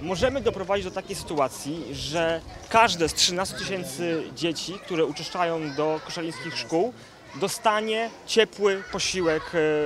możemy doprowadzić do takiej sytuacji, że każde z 13 000 dzieci, które uczęszczają do koszalińskich szkół, dostanie ciepły posiłek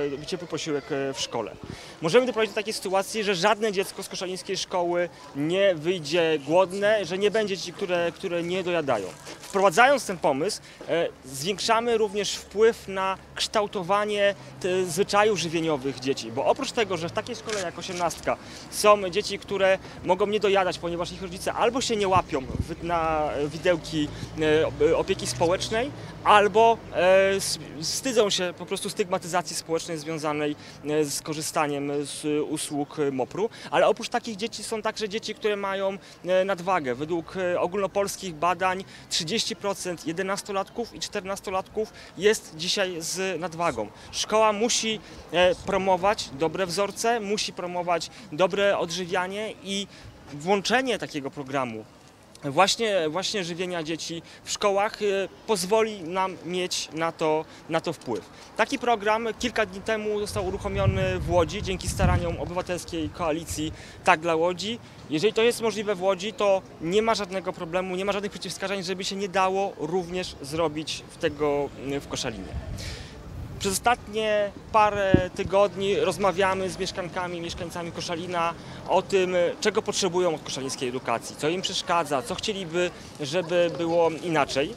w szkole. Możemy doprowadzić do takiej sytuacji, że żadne dziecko z koszalińskiej szkoły nie wyjdzie głodne, że nie będzie dzieci, które nie dojadają. Wprowadzając ten pomysł, zwiększamy również wpływ na kształtowanie zwyczajów żywieniowych dzieci, bo oprócz tego, że w takiej szkole jak 18 są dzieci, które mogą nie dojadać, ponieważ ich rodzice albo się nie łapią na widełki opieki społecznej, albo wstydzą się po prostu stygmatyzacji społecznej związanej z korzystaniem z usług MOPR-u, ale oprócz takich dzieci są także dzieci, które mają nadwagę. Według ogólnopolskich badań 30% 11-latków i 14-latków jest dzisiaj z nadwagą. Szkoła musi promować dobre wzorce, musi promować dobre odżywianie i włączenie takiego programu właśnie żywienia dzieci w szkołach pozwoli nam mieć na to wpływ. Taki program kilka dni temu został uruchomiony w Łodzi dzięki staraniom obywatelskiej koalicji Tak dla Łodzi. Jeżeli to jest możliwe w Łodzi, to nie ma żadnego problemu, nie ma żadnych przeciwwskazań, żeby się nie dało również zrobić w Koszalinie. Przez ostatnie parę tygodni rozmawiamy z mieszkańcami Koszalina o tym, czego potrzebują od koszalińskiej edukacji, co im przeszkadza, co chcieliby, żeby było inaczej.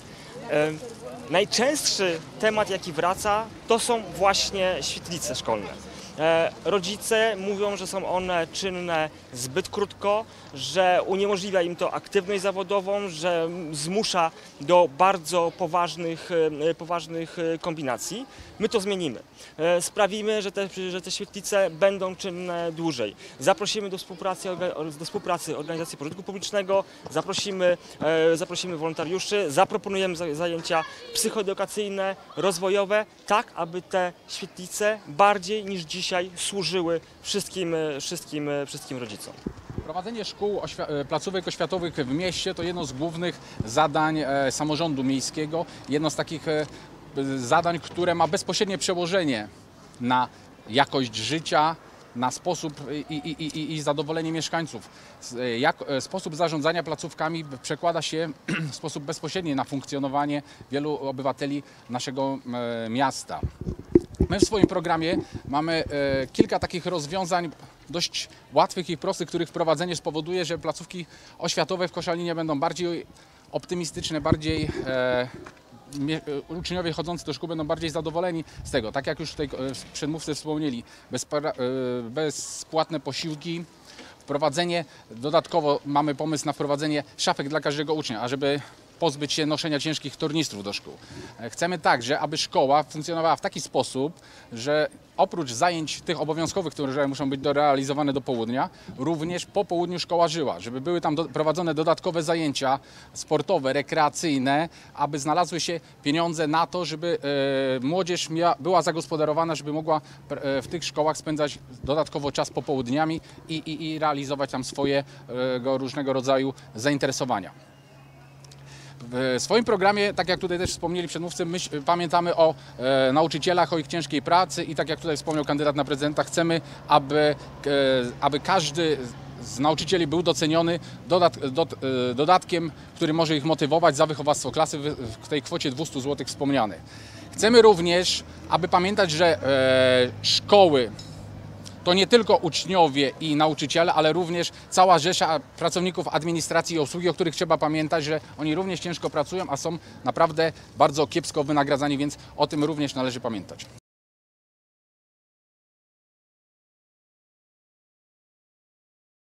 Najczęstszy temat, jaki wraca, to są właśnie świetlice szkolne. Rodzice mówią, że są one czynne zbyt krótko, że uniemożliwia im to aktywność zawodową, że zmusza do bardzo poważnych kombinacji. My to zmienimy. Sprawimy, że te świetlice będą czynne dłużej. Zaprosimy do współpracy organizacji pożytku publicznego, zaprosimy wolontariuszy, zaproponujemy zajęcia psychoedukacyjne, rozwojowe, tak aby te świetlice bardziej niż dzisiaj służyły wszystkim rodzicom. Prowadzenie szkół, placówek oświatowych w mieście to jedno z głównych zadań samorządu miejskiego. Jedno z takich zadań, które ma bezpośrednie przełożenie na jakość życia, na sposób i zadowolenie mieszkańców. Sposób zarządzania placówkami przekłada się w sposób bezpośredni na funkcjonowanie wielu obywateli naszego miasta. My w swoim programie mamy kilka takich rozwiązań dość łatwych i prostych, których wprowadzenie spowoduje, że placówki oświatowe w Koszalinie będą bardziej optymistyczne, uczniowie chodzący do szkół będą bardziej zadowoleni z tego. Tak jak już tutaj przedmówcy wspomnieli, bezpłatne posiłki, dodatkowo mamy pomysł na wprowadzenie szafek dla każdego ucznia, ażeby pozbyć się noszenia ciężkich tornistrów do szkół. Chcemy także, aby szkoła funkcjonowała w taki sposób, że oprócz zajęć tych obowiązkowych, które muszą być realizowane do południa, również po południu szkoła żyła, żeby były tam prowadzone dodatkowe zajęcia sportowe, rekreacyjne, aby znalazły się pieniądze na to, żeby młodzież była zagospodarowana, żeby mogła w tych szkołach spędzać dodatkowo czas popołudniami i realizować tam swoje różnego rodzaju zainteresowania. W swoim programie, tak jak tutaj też wspomnieli przedmówcy, my pamiętamy o nauczycielach, o ich ciężkiej pracy i tak jak tutaj wspomniał kandydat na prezydenta, chcemy, aby każdy z nauczycieli był doceniony dodatkiem, który może ich motywować za wychowawstwo klasy w tej kwocie 200 zł wspomnianej. Chcemy również, aby pamiętać, że szkoły to nie tylko uczniowie i nauczyciele, ale również cała rzesza pracowników administracji i obsługi, o których trzeba pamiętać, że oni również ciężko pracują, a są naprawdę bardzo kiepsko wynagradzani, więc o tym również należy pamiętać.